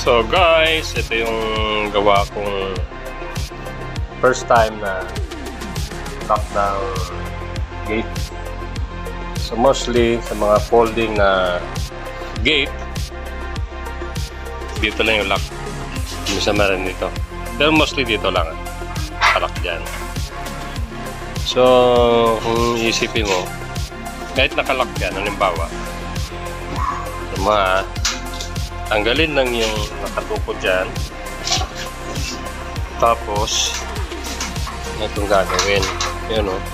So guys, ito yung gawa kong first time na lockdown gate. So mostly sa mga folding na gate, dito lang yung lock. Minsan meron dito. Pero mostly dito lang. Lock dyan. So kung isipin mo, kahit nakalock yan, halimbawa, tanggalin lang yung nakatukod dyan. Tapos itong gagawin. Yan o.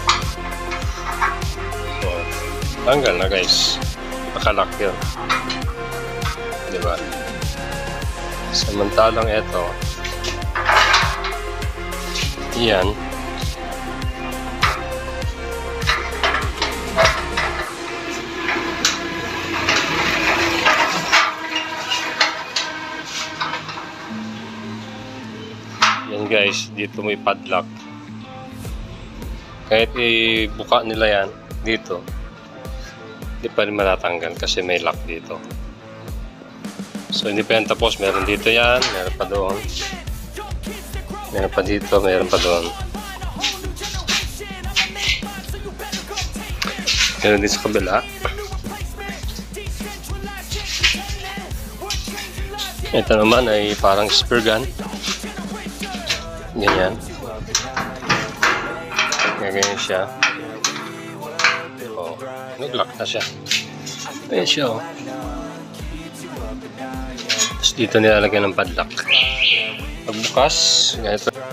So, tanggal na guys. Nakalock yun. Diba? Samantalang ito, yan. Yan guys, dito may padlock. Kahit ibuka nila yan dito, hindi pa rin matatanggal kasi may lock dito. So hindi pa yan tapos, meron dito yan, meron pa doon, meron pa dito, meron pa doon, meron din sa kabila. Ito naman ay parang spear gun. Ganyan. Ganyan siya. Oh, nag-lock na siya. Ayan siya oh. Tapos dito nilalagyan ng padlock. Pagbukas, ganito.